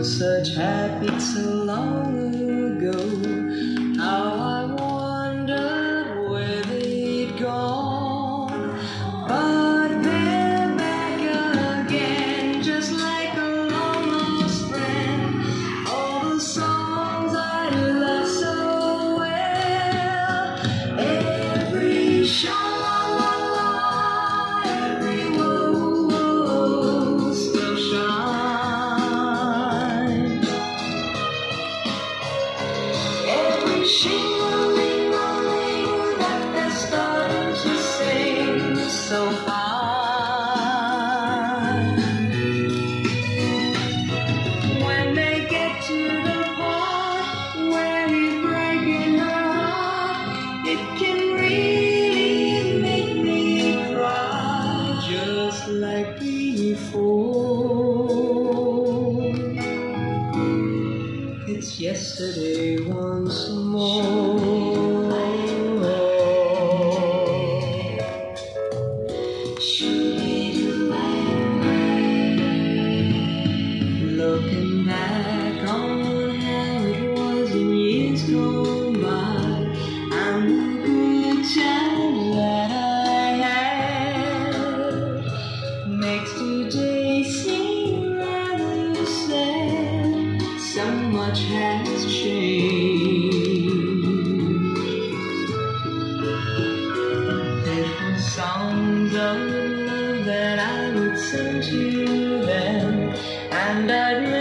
such happy so long ago. How I wondered where they'd gone, but they're back again, just like a long lost friend. All the songs I love so well, every sha-la-la-la, every woe still shine. Every shing-a-ling-a-ling that they're starting to sing so fine. When they get to the part where he's breaking her heart, it can really make me cry, just like before. It's yesterday once more. Looking back on how it was in years gone by, and the good times that I had, makes today seem rather sad. So much has changed. There were songs of love that I would sing to them, and I'd